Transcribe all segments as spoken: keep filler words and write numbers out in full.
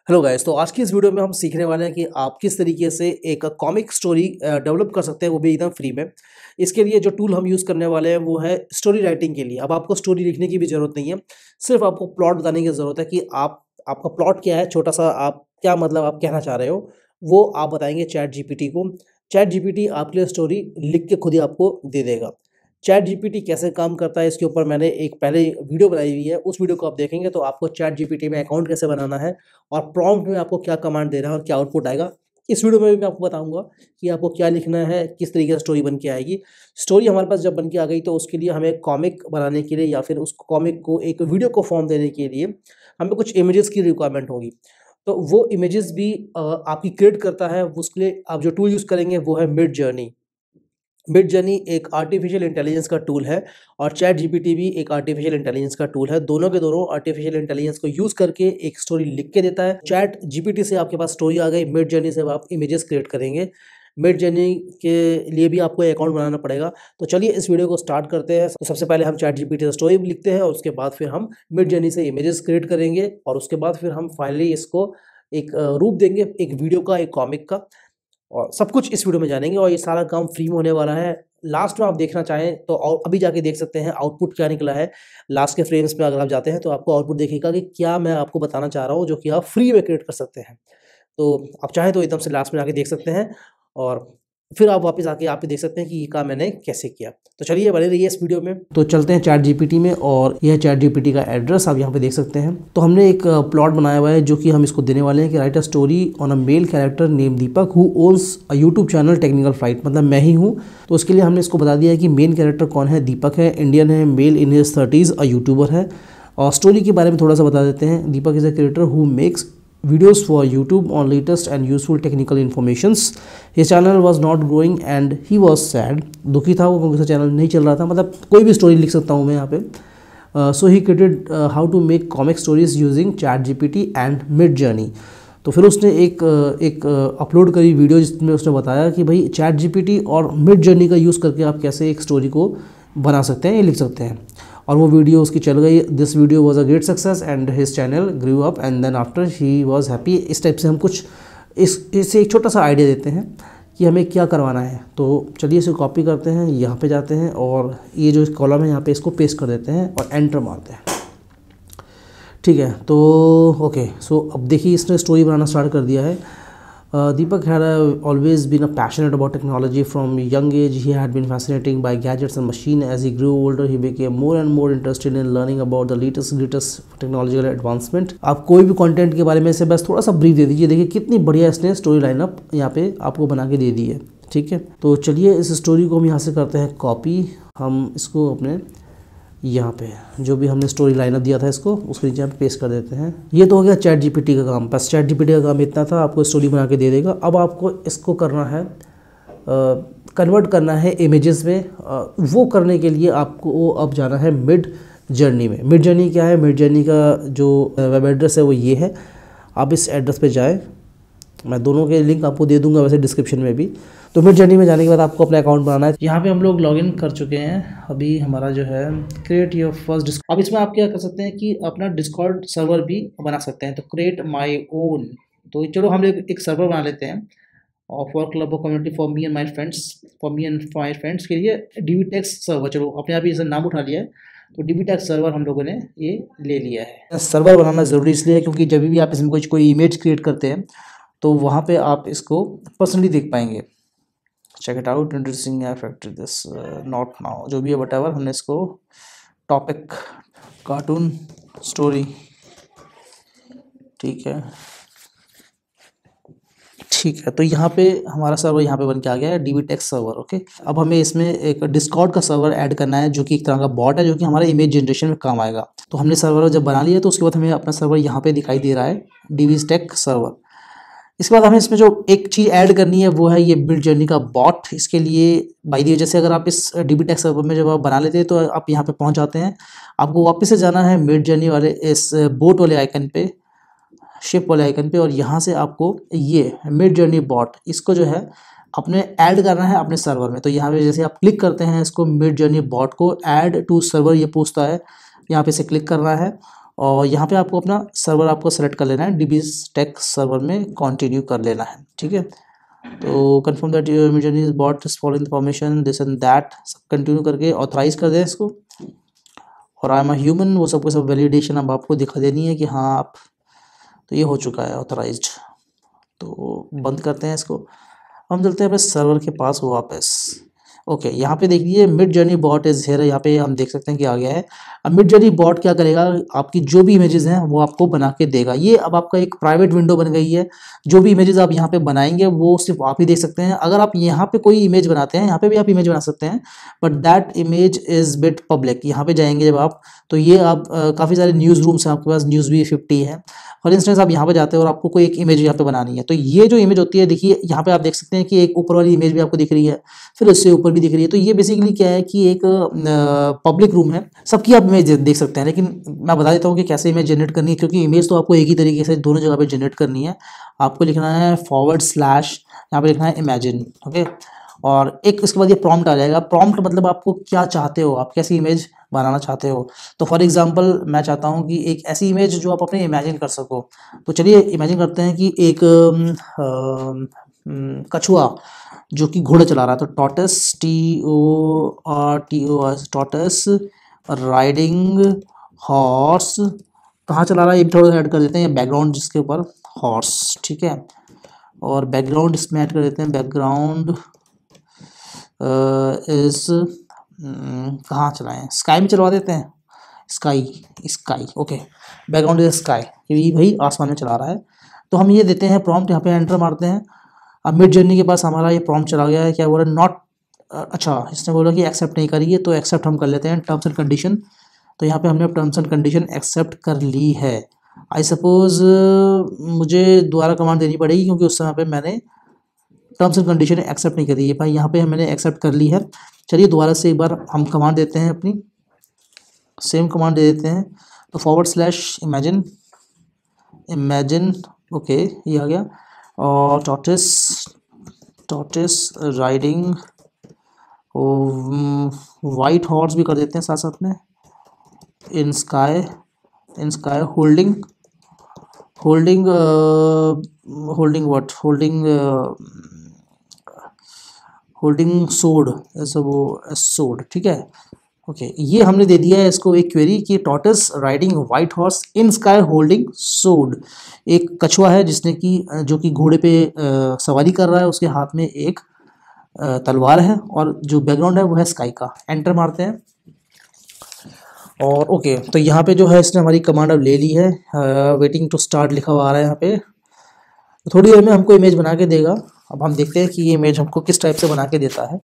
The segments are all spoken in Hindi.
हेलो गाइस, तो आज की इस वीडियो में हम सीखने वाले हैं कि आप किस तरीके से एक कॉमिक स्टोरी डेवलप कर सकते हैं, वो भी एकदम फ्री में। इसके लिए जो टूल हम यूज़ करने वाले हैं वो है स्टोरी राइटिंग के लिए। अब आपको स्टोरी लिखने की भी ज़रूरत नहीं है, सिर्फ आपको प्लॉट बताने की ज़रूरत है कि आप आपका प्लॉट क्या है, छोटा सा आप क्या मतलब आप कहना चाह रहे हो, वो आप बताएंगे चैट जीपीटी को। चैट जीपीटी आपके लिए स्टोरी लिख के खुद ही आपको दे देगा। चैट जीपीटी कैसे काम करता है इसके ऊपर मैंने एक पहले वीडियो बनाई हुई है, उस वीडियो को आप देखेंगे तो आपको चैट जीपीटी में अकाउंट कैसे बनाना है और प्रॉम्प्ट में आपको क्या कमांड देना है और क्या आउटपुट आएगा। इस वीडियो में भी मैं आपको बताऊंगा कि आपको क्या लिखना है, किस तरीके से स्टोरी बन के आएगी। स्टोरी हमारे पास जब बन के आ गई तो उसके लिए हमें कॉमिक बनाने के लिए या फिर उस कॉमिक को एक वीडियो को फॉर्म देने के लिए हमें कुछ इमेजेस की रिक्वायरमेंट होगी। तो वो इमेजेस भी अ, आपकी क्रिएट करता है। उसके लिए आप जो टूल यूज़ करेंगे वो है मिड जर्नी। मिड जर्नी एक आर्टिफिशियल इंटेलिजेंस का टूल है और चैट जीपीटी भी एक आर्टिफिशियल इंटेलिजेंस का टूल है। दोनों के दोनों आर्टिफिशियल इंटेलिजेंस को यूज़ करके एक स्टोरी लिख के देता है। चैट जीपीटी से आपके पास स्टोरी आ गई, मिड जर्नी से आप इमेजेस क्रिएट करेंगे। मिड जर्नी के लिए भी आपको अकाउंट बनाना पड़ेगा। तो चलिए इस वीडियो को स्टार्ट करते हैं। तो सबसे पहले हम चैट जीपीटी से स्टोरी लिखते हैं और उसके बाद फिर हम मिड जर्नी से इमेजेस क्रिएट करेंगे और उसके बाद फिर हम फाइनली इसको एक अ, रूप देंगे, एक वीडियो का, एक कॉमिक का। और सब कुछ इस वीडियो में जानेंगे और ये सारा काम फ्री में होने वाला है। लास्ट में आप देखना चाहें तो और अभी जाके देख सकते हैं आउटपुट क्या निकला है। लास्ट के फ्रेम्स में अगर आप जाते हैं तो आपको आउटपुट देखिएगा कि क्या मैं आपको बताना चाह रहा हूँ, जो कि आप फ्री में क्रिएट कर सकते हैं। तो आप चाहें तो एकदम से लास्ट में जाके देख सकते हैं और फिर आप वापस आके आप भी देख सकते हैं कि ये काम मैंने कैसे किया। तो चलिए बने रहिए इस वीडियो में। तो चलते हैं चैट जीपीटी में और यह चैट जीपीटी का एड्रेस आप यहाँ पे देख सकते हैं। तो हमने एक प्लॉट बनाया हुआ है जो कि हम इसको देने वाले हैं कि write a story on a male character name Deepak who owns a YouTube channel technical flight, मतलब मैं ही हूँ। तो उसके लिए हमने इसको बता दिया है कि मेन कैरेक्टर कौन है, दीपक है, इंडियन है, male in his thirties, a YouTuber है। और स्टोरी के बारे में थोड़ा सा बता देते हैं। Deepak is a creator who makes videos for YouTube on latest and useful technical informations. His channel was not growing and he was sad. दुखी था वो क्योंकि उसका चैनल नहीं चल रहा था। मतलब कोई भी स्टोरी लिख सकता हूँ मैं यहाँ पे। So he created how to make comic stories using ChatGPT and Midjourney. तो फिर उसने एक एक अपलोड करी वीडियो जिसमें उसने बताया कि भाई चैट जीपीटी और मिड जर्नी का यूज़ करके आप कैसे एक स्टोरी को बना सकते हैं या लिख सकते हैं। और वो वीडियो उसकी चल गई। This video was a great success and his channel grew up and then after he was happy. इस टाइप से हम कुछ इस इससे एक छोटा सा आइडिया देते हैं कि हमें क्या करवाना है। तो चलिए इसे कॉपी करते हैं, यहाँ पे जाते हैं और ये जो कॉलम है यहाँ पे इसको पेस्ट कर देते हैं और एंटर मारते हैं। ठीक है, तो ओके सो अब देखिए इसने स्टोरी बनाना स्टार्ट कर दिया है। Uh, Deepak had uh, always been a passionate about technology from a young age. He had been fascinated by gadgets and machines. As he grew older, he became more and more interested in learning about the latest greatest technological advancement. आप कोई भी कंटेंट के बारे में से बस थोड़ा सा ब्रीफ दे दीजिए। देखिए कितनी बढ़िया इसने स्टोरी लाइनअप यहाँ पे आपको बना के दे दी है। ठीक है, तो चलिए इस स्टोरी को हम यहाँ से करते हैं कॉपी। हम इसको अपने यहाँ पे जो भी हमने स्टोरी लाइनअप दिया था इसको उसके नीचे यहाँ पे पेस्ट कर देते हैं। ये तो हो गया चैट जीपीटी का काम। बस चैट जीपीटी का काम इतना था, आपको स्टोरी बना के दे देगा। अब आपको इसको करना है, कन्वर्ट करना है इमेजेस में। आ, वो करने के लिए आपको अब जाना है मिड जर्नी में। मिड जर्नी क्या है, मिड जर्नी का जो वेब एड्रेस है वो ये है। आप इस एड्रेस पे जाएं, मैं दोनों के लिंक आपको दे दूंगा वैसे डिस्क्रिप्शन में भी। तो मिड जर्नी में जाने के बाद आपको अपना अकाउंट बनाना है। यहाँ पे हम लोग लॉगिन कर चुके हैं। अभी हमारा जो है क्रिएट योर फर्स्ट डिस्कॉर्ड। अब इसमें आप क्या कर सकते हैं कि अपना डिस्कॉर्ड सर्वर भी बना सकते हैं। तो क्रिएट माय ओन। तो चलो हम लोग एक सर्वर बना लेते हैं और for club of community for me and my friends, for me and my friends के लिए डीबीटेक्स सर्वर। चलो अपने आप ही इसे नाम उठा लिया है, तो डीबीटेक्स सर्वर हम लोगों ने ये ले लिया है। सर्वर बनाना ज़रूरी इसलिए है क्योंकि जब भी आप इसमें कुछ कोई इमेज क्रिएट करते हैं तो वहाँ पे आप इसको पर्सनली देख पाएंगे। Check it out, introducing factory this not now, जो भी है वट एवर। हमने इसको टॉपिक कार्टून स्टोरी, ठीक है ठीक है। तो यहाँ पे हमारा सर्वर यहाँ पे बन के आ गया है डीबीटेक्स सर्वर। ओके, अब हमें इसमें एक डिस्कॉर्ड का सर्वर ऐड करना है जो कि एक तरह का बॉट है जो कि हमारे इमेज जनरेशन में काम आएगा। तो हमने सर्वर जब बना लिया तो उसके बाद हमें अपना सर्वर यहाँ पे दिखाई दे रहा है, डीबीटेक सर्वर। इसके बाद हमें इसमें जो एक चीज़ ऐड करनी है वो है ये मिड जर्नी का बॉट। इसके लिए बाय दी जैसे अगर आप इस डीबीटेक सर्वर में जब आप बना लेते हैं तो आप यहाँ पे पहुँच जाते हैं। आपको वापस से जाना है मिड जर्नी वाले इस बोट वाले आइकन पे, शिप वाले आइकन पे, और यहाँ से आपको ये मिड जर्नी बॉट इसको जो है अपने ऐड करना है अपने सर्वर में। तो यहाँ पे जैसे आप क्लिक करते हैं इसको मिड जर्नी बॉट को ऐड टू सर्वर, ये पूछता है, यहाँ पे से क्लिक करना है और यहाँ पे आपको अपना सर्वर आपको सेलेक्ट कर लेना है, डीबी टेक सर्वर में कंटिन्यू कर लेना है, ठीक है। तो confirm that your image journey is bot is following the permission this and that, सब कंटिन्यू करके ऑथराइज कर दें इसको। और आई एम अ ह्यूमन, वो सबको सब वैलिडेशन अब आपको दिखा देनी है कि हाँ आप, तो ये हो चुका है ऑथराइज्ड। तो बंद करते हैं इसको, हम चलते हैं अपने सर्वर के पास वापस। ओके, यहाँ पे देखिए Midjourney bot is here, यहाँ पे हम देख सकते हैं कि आ गया है। अब मिड जर्नी बॉट क्या करेगा, आपकी जो भी इमेजेस हैं वो आपको बना के देगा। ये अब आपका एक प्राइवेट विंडो बन गई है, जो भी इमेजेस आप यहाँ पे बनाएंगे वो सिर्फ आप ही देख सकते हैं। अगर आप यहाँ पे कोई इमेज बनाते हैं, यहाँ पे भी आप इमेज बना सकते हैं, but that image is bit public. यहाँ पे जाएंगे जब आप, तो ये आप काफ़ी सारे न्यूज़ रूम्स हैं आपके पास, न्यूज़ भी फिफ्टी है। फॉर इंस्टेंस आप यहाँ पे जाते हैं और आपको कोई एक इमेज यहाँ पे बनानी है, तो ये जो इमेज होती है, देखिए यहाँ पे आप देख सकते हैं कि एक ऊपर वाली इमेज भी आपको दिख रही है, फिर उससे ऊपर भी दिख रही है। तो ये बेसिकली क्या है कि एक पब्लिक रूम है, सबकी आप इमेज देख सकते हैं। लेकिन मैं बता देता हूँ कि कैसे इमेज जनरेट करनी है, क्योंकि इमेज तो आपको एक ही तरीके से दोनों जगह पे जनरेट करनी है। आपको लिखना है फॉरवर्ड स्लैश, यहाँ पे लिखना है इमेजिन, ओके। और एक इसके बाद ये प्रॉम्प्ट आ जाएगा। प्रॉम्प्ट मतलब आपको क्या चाहते हो, आप कैसी इमेज बनाना चाहते हो। तो फॉर एग्जांपल मैं चाहता हूँ कि एक ऐसी इमेज जो आप अपने इमेजिन कर सको। तो चलिए इमेजिन करते हैं कि एक कछुआ जो कि घोड़ा चला रहा है, तो tortoise, T O R T O S, tortoise riding horse, कहाँ चला रहा है ये थोड़ा सा ऐड कर देते हैं, बैकग्राउंड जिसके ऊपर हॉर्स, ठीक है। और बैकग्राउंड इसमें ऐड कर देते हैं, बैकग्राउंड इस कहाँ चलाएं, स्काई में चलवा देते हैं, sky sky okay, background is sky, क्योंकि भाई आसमान में चला रहा है। तो हम ये देते हैं प्रॉम्प्ट, यहाँ पे एंटर मारते हैं। अब मिड जर्नी के पास हमारा ये प्रॉम्प्ट चला गया है, क्या बोला, नॉट, अच्छा इसने बोला कि एक्सेप्ट नहीं करिए, तो एक्सेप्ट हम कर लेते हैं टर्म्स एंड कंडीशन। तो यहाँ पे हमने टर्म्स एंड कंडीशन एक्सेप्ट कर ली है। आई सपोज मुझे दोबारा कमांड देनी पड़ेगी, क्योंकि उस समय पे मैंने टर्म्स एंड कंडीशन एक्सेप्ट नहीं करी है। भाई यहाँ पे मैंने एक्सेप्ट कर ली है। चलिए दोबारा से एक बार हम कमांड देते हैं, अपनी सेम कमांड दे देते हैं। तो forward slash imagine, imagine okay ये आ गया। और tortoise, tortoise riding white horse भी कर देते हैं साथ साथ में, in sky, in sky holding, holding holding what, holding holding sword, ऐसा वो सोड, ठीक है ओके। ये हमने दे दिया है इसको एक क्वेरी कि tortoise riding white horse in sky holding sword. एक कछुआ है जिसने की जो कि घोड़े पे आ, सवारी कर रहा है, उसके हाथ में एक आ, तलवार है, और जो बैकग्राउंड है वो है स्काई का। एंटर मारते हैं और ओके। तो यहाँ पे जो है इसने हमारी कमांड अब ले ली है, वेटिंग टू स्टार्ट लिखा हुआ आ रहा है यहाँ पे। तो थोड़ी देर में हमको इमेज बना के देगा। अब हम देखते हैं कि ये इमेज हमको किस टाइप से बना के देता है।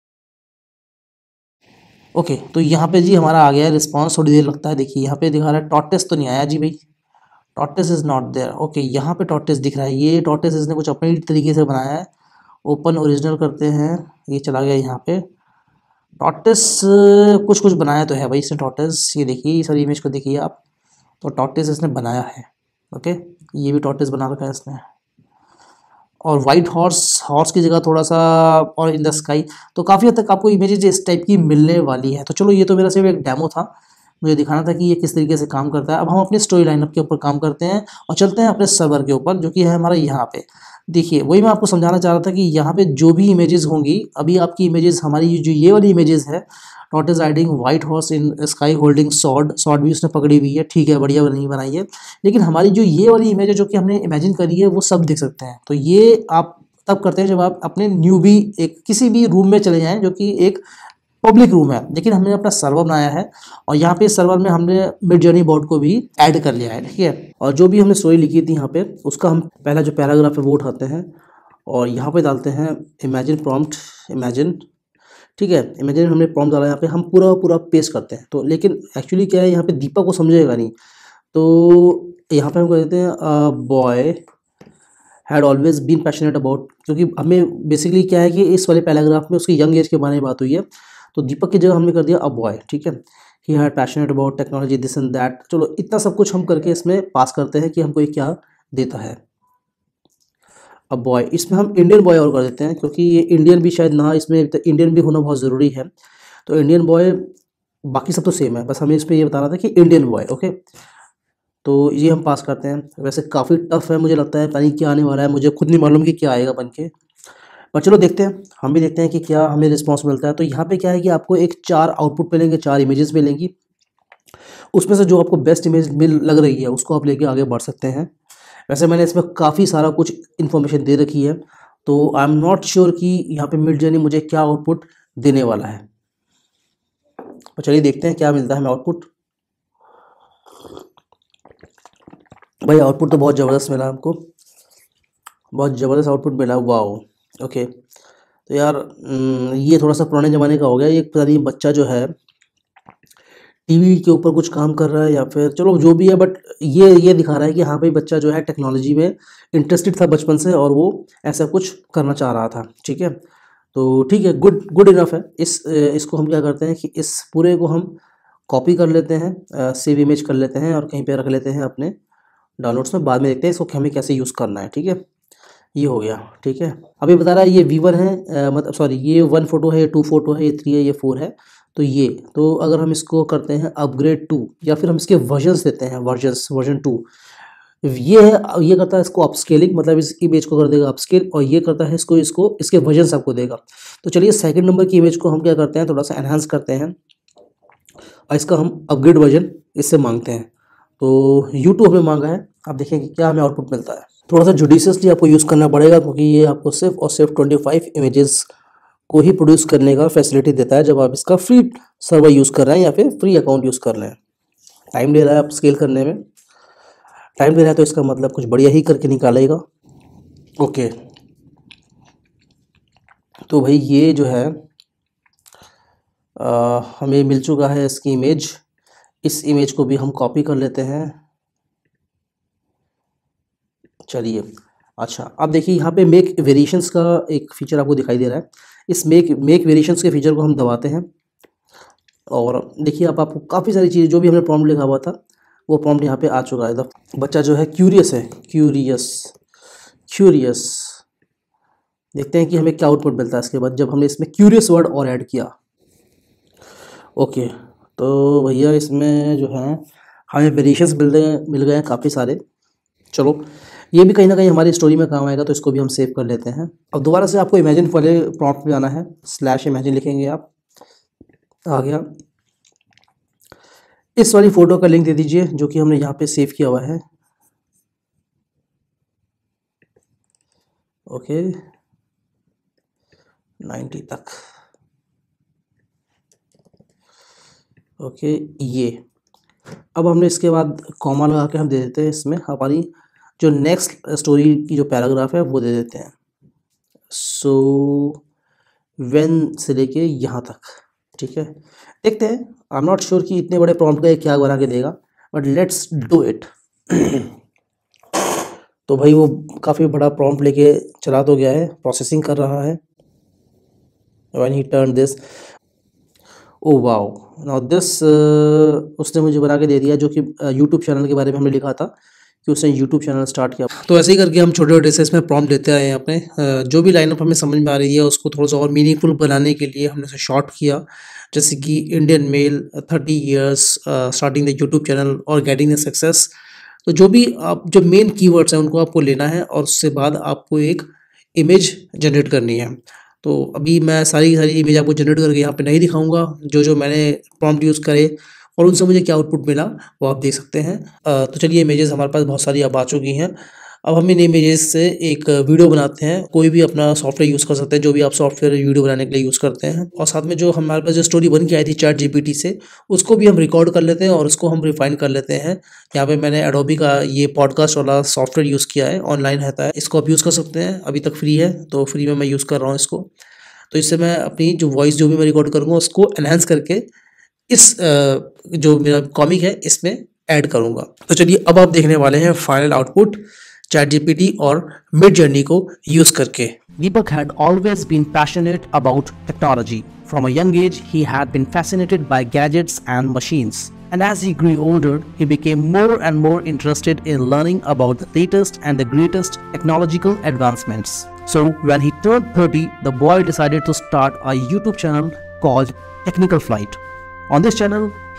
ओके okay, तो यहाँ पे जी हमारा आ गया है रिस्पांस, थोड़ी देर लगता है। देखिए यहाँ पे दिखा रहा है टॉर्टिस तो नहीं आया जी भाई, tortoise is not there. Okay यहाँ पे टॉर्टिस दिख रहा है, ये टॉर्टिस इसने कुछ अपने तरीके से बनाया है। ओपन ओरिजिनल करते हैं, ये चला गया यहाँ पे। टॉर्टिस कुछ कुछ बनाया तो है भाई इसने टॉर्टिस, ये देखिए ये सारी इमेज को देखिए आप, तो टॉर्टिस इसने बनाया है। ओके ये भी टॉर्टिस बना रखा है इसने। और वाइट हॉर्स, हॉर्स की जगह थोड़ा सा और इन द स्काई। तो काफ़ी हद तक आपको इमेजेस इस टाइप की मिलने वाली है। तो चलो ये तो मेरा सिर्फ एक डेमो था, मुझे दिखाना था कि ये किस तरीके से काम करता है। अब हम अपनी स्टोरी लाइनअप के ऊपर काम करते हैं और चलते हैं अपने सर्वर के ऊपर, जो कि है हमारा यहाँ पे। देखिए वही मैं आपको समझाना चाह रहा था कि यहाँ पे जो भी इमेजेस होंगी, अभी आपकी इमेजेस हमारी जो ये वाली इमेजेस है, tortoise riding white horse in sky holding sword, sword भी उसने पकड़ी हुई है, ठीक है बढ़िया नहीं बनाई है। लेकिन हमारी जो ये वाली इमेज है जो कि हमने इमेजिन करी है वो सब देख सकते हैं। तो ये आप तब करते हैं जब आप अपने न्यूबी एक किसी भी रूम में चले जाएं जो कि एक पब्लिक रूम है, लेकिन हमने अपना सर्वर बनाया है और यहाँ पे सर्वर में हमने मिड जर्नी बोर्ड को भी ऐड कर लिया है, ठीक है। और जो भी हमने स्टोरी लिखी थी यहाँ पे उसका हम पहला जो पैराग्राफ है वो उठाते हैं और यहाँ पे डालते हैं इमेजिन प्रॉम्प्ट, इमेजिन, ठीक है। इमेजिन हमने प्रॉम्प्ट डाला, यहाँ पे हम पूरा पूरा पेस्ट करते हैं। तो लेकिन एक्चुअली क्या है, यहाँ पे दीपक को समझेगा नहीं, तो यहाँ पे हम कर देते हैं boy had always been passionate about, क्योंकि हमें बेसिकली क्या है कि इस वाले पैराग्राफ में उसकी यंग एज के बारे में बात हुई है, तो दीपक की जगह हमने कर दिया अ बॉय, ठीक है। He had passionate about technology this and that. चलो इतना सब कुछ हम करके इसमें पास करते हैं कि हमको ये क्या देता है, अ बॉय। इसमें हम इंडियन बॉय और कर देते हैं, क्योंकि ये इंडियन भी शायद ना, इसमें इंडियन भी होना बहुत ज़रूरी है। तो इंडियन बॉय, बाकी सब तो सेम है, बस हमें इस पर ये बताना था कि इंडियन बॉय, ओके। तो ये हम पास करते हैं। वैसे काफ़ी टफ है, मुझे लगता है पता नहीं क्या आने वाला है, मुझे खुद नहीं मालूम कि क्या आएगा बन के, पर चलो देखते हैं, हम भी देखते हैं कि क्या हमें रिस्पॉन्स मिलता है। तो यहाँ पे क्या है कि आपको एक चार आउटपुट मिलेंगे, चार इमेजेस मिलेंगी, उसमें से जो आपको बेस्ट इमेज मिल लग रही है उसको आप लेके आगे बढ़ सकते हैं। वैसे मैंने इसमें काफ़ी सारा कुछ इन्फॉर्मेशन दे रखी है, तो आई एम नॉट श्योर कि यहाँ पे मिडजर्नी मुझे क्या आउटपुट देने वाला है। तो चलिए देखते हैं क्या मिलता है हमें आउटपुट। भाई आउटपुट तो बहुत ज़बरदस्त मिला हमको, बहुत ज़बरदस्त आउटपुट मिला, वाओ। ओके, तो यार ये थोड़ा सा पुराने ज़माने का हो गया, ये पता नहीं बच्चा जो है टीवी के ऊपर कुछ काम कर रहा है या फिर चलो जो भी है, बट ये ये दिखा रहा है कि हाँ भाई बच्चा जो है टेक्नोलॉजी में इंटरेस्टेड था बचपन से और वो ऐसा कुछ करना चाह रहा था। ठीक है, तो ठीक है, गुड गुड इनफ है। इस इसको हम क्या करते हैं कि इस पूरे को हम कॉपी कर लेते हैं, सेव इमेज कर लेते हैं और कहीं पे रख लेते हैं अपने डाउनलोड्स में, बाद में देखते हैं इसको हमें कैसे यूज़ करना है। ठीक है, ये हो गया। ठीक है, अभी बता रहा है ये वी वन है, मतलब सॉरी ये वन फोटो है, ये टू फोटो है, ये थ्री है, ये फोर है। तो ये तो अगर हम इसको करते हैं अपग्रेड टू या फिर हम इसके वर्जन्स देते हैं, वर्जन्स वर्जन टू, ये है, ये करता है इसको अपस्केलिंग, मतलब इस इमेज को कर देगा अपस्केल, और ये करता है इसको इसको इसके वर्जन्स आपको देगा। तो चलिए सेकंड नंबर की इमेज को हम क्या करते हैं, थोड़ा सा एनहांस करते हैं और इसका हम अपग्रेड वर्जन इससे मांगते हैं। तो यू टू हमें मांगा है, आप देखें कि क्या हमें आउटपुट मिलता है। थोड़ा सा जुडिशियसली आपको यूज़ करना पड़ेगा क्योंकि ये आपको सिर्फ और सिर्फ ट्वेंटी फाइव इमेजेस को ही प्रोड्यूस करने का फैसिलिटी देता है जब आप इसका फ्री सर्वर यूज़ कर रहे हैं या फिर फ्री अकाउंट यूज़ कर रहे हैं। टाइम ले रहा है आप स्केल करने में, टाइम ले रहा है तो इसका मतलब कुछ बढ़िया ही करके निकालेगा। ओके, तो भाई ये जो है आ, हमें मिल चुका है इसकी इमेज। इस इमेज को भी हम कॉपी कर लेते हैं। चलिए, अच्छा अब देखिए यहाँ पे मेक वेरिएशंस का एक फीचर आपको दिखाई दे रहा है। इस मेक मेक वेरिएशंस के फीचर को हम दबाते हैं और देखिए अब आपको काफ़ी सारी चीज़ें जो भी हमने प्रॉम्प्ट लिखा हुआ था वो प्रॉम्प्ट यहाँ पे आ चुका है। बच्चा जो है क्यूरियस है, क्यूरियस क्यूरियस देखते हैं कि हमें क्या आउटपुट मिलता है इसके बाद जब हमने इसमें क्यूरियस वर्ड और ऐड किया। ओके, तो भैया इसमें जो है हमें वेरिएशंस मिल गए मिल गए हैं काफ़ी सारे। चलो ये भी कहीं ना कहीं हमारी स्टोरी में काम आएगा, तो इसको भी हम सेव कर लेते हैं। अब दोबारा से आपको इमेजिन वाले प्रॉम्प्ट में आना है, स्लैश इमेजिन लिखेंगे आप, आ गया। इस वाली फ़ोटो का लिंक दे दीजिए जो कि हमने यहाँ पे सेव किया हुआ है। ओके, नाइन्टी तक। ओके, ये अब हमने इसके बाद कॉमा लगा के हम दे देते हैं इसमें हमारी जो नेक्स्ट स्टोरी की जो पैराग्राफ है वो दे देते हैं। सो व्हेन से लेके यहाँ तक। ठीक है, देखते हैं, आई एम नॉट श्योर कि इतने बड़े प्रॉम्प्ट का ये क्या बना के देगा, बट लेट्स डू इट। तो भाई वो काफ़ी बड़ा प्रॉम्प्ट लेके चला तो गया है, प्रोसेसिंग कर रहा है। When he turn this, oh wow, now this उसने मुझे बना के दे दिया जो कि यूट्यूब चैनल के बारे में हमने लिखा था कि उसने यूट्यूब चैनल स्टार्ट किया। तो ऐसे ही करके हम छोटे छोटे से इसमें प्रॉम्प्ट देते आए हैं अपने, जो भी लाइनअप हमें समझ में आ रही है उसको थोड़ा सा और मीनिंगफुल बनाने के लिए हमने उसे शॉर्ट किया, जैसे कि Indian male, thirty years, starting the YouTube channel और गेटिंग द सक्सेस। तो जो भी आप जो मेन कीवर्ड्स हैं उनको आपको लेना है और उससे बाद आपको एक इमेज जनरेट करनी है। तो अभी मैं सारी की सारी इमेज आपको जनरेट करके यहाँ पे नहीं दिखाऊंगा, जो जो मैंने प्रॉम्प्ट यूज़ करे और उनसे मुझे क्या आउटपुट मिला वो आप देख सकते हैं। तो चलिए, इमेजेस हमारे पास बहुत सारी अब आ चुकी हैं। अब हम इन इमेजेस से एक वीडियो बनाते हैं। कोई भी अपना सॉफ्टवेयर यूज़ कर सकते हैं, जो भी आप सॉफ्टवेयर वीडियो बनाने के लिए यूज़ करते हैं। और साथ में जो हमारे पास जो स्टोरी बन के आई थी चैट जीपीटी से, उसको भी हम रिकॉर्ड कर लेते हैं और उसको हम रिफाइन कर लेते हैं। यहाँ पे मैंने एडोबी का ये पॉडकास्ट वाला सॉफ्टवेयर यूज़ किया है, ऑनलाइन रहता है, इसको आप यूज़ कर सकते हैं। अभी तक फ्री है, तो फ्री में मैं यूज़ कर रहा हूँ इसको। तो इससे मैं अपनी जो वॉइस जो भी मैं रिकॉर्ड करूँगा उसको एनहांस करके इस जो मेरा कॉमिक है इसमें ऐड करूँगा। तो चलिए, अब आप देखने वाले हैं फाइनल आउटपुट चैट जीपीटी और मिडजर्नी को यूज़ करके। Deepak had always been passionate about technology. From a young age, he had been fascinated by gadgets and machines. And as he grew older, he became more and more interested in learning about the latest and the greatest technological advancements. So, when he turned thirty, the boy decided to start a YouTube channel called Technical Flight. On this channel,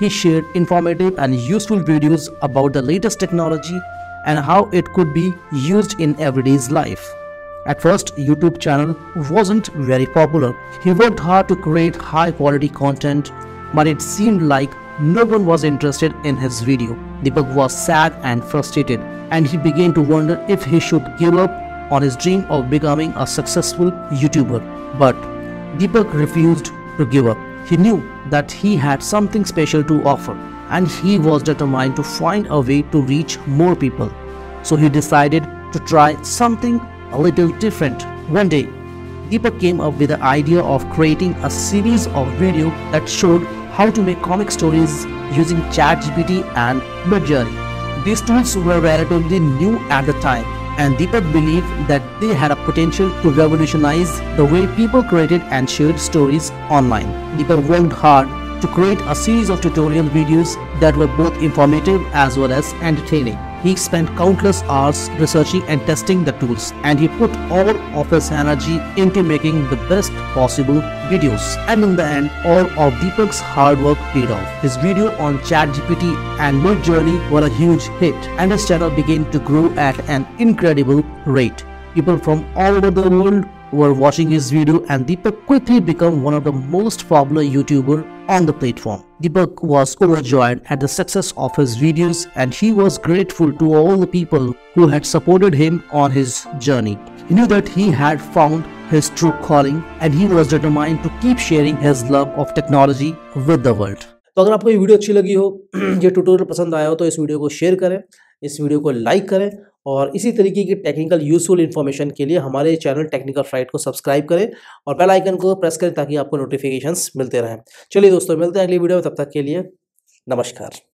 he shared informative and useful videos about the latest technology and how it could be used in everyday's life. At first, YouTube channel wasn't very popular. He worked hard to create high quality content, but it seemed like no one was interested in his video. Deepak was sad and frustrated, and he began to wonder if he should give up on his dream of becoming a successful YouTuber. But Deepak refused to give up. He knew that he had something special to offer, and he was determined to find a way to reach more people. So he decided to try something a little different. One day, Deepak came up with the idea of creating a series of videos that showed how to make comic stories using ChatGPT and Midjourney. These tools were relatively new at the time, and Deepak believed that they had a potential to revolutionize the way people created and shared stories online. Deepak worked hard to create a series of tutorial videos that were both informative as well as entertaining. He spent countless hours researching and testing the tools, and he put all of his energy into making the best possible videos. And in the end, all of Deepak's hard work paid off. His video on ChatGPT and Midjourney were a huge hit, and his channel began to grow at an incredible rate. People from all over the world were watching his video, and Deepak quickly became one of the most popular YouTubers on the platform. Deepak was overjoyed at the success of his videos, and he was grateful to all the people who had supported him on his journey. He knew that he had found his true calling, and he was determined to keep sharing his love of technology with the world. तो अगर आपको ये वीडियो अच्छी लगी हो, ये ट्यूटोरियल पसंद आया हो, तो इस वीडियो को शेयर करें, इस वीडियो को लाइक करें, और इसी तरीके की टेक्निकल यूजफुल इन्फॉर्मेशन के लिए हमारे चैनल टेक्निकल फ्राइड को सब्सक्राइब करें और बेल आइकन को प्रेस करें ताकि आपको नोटिफिकेशंस मिलते रहें। चलिए दोस्तों, मिलते हैं अगली वीडियो में, तब तक के लिए नमस्कार।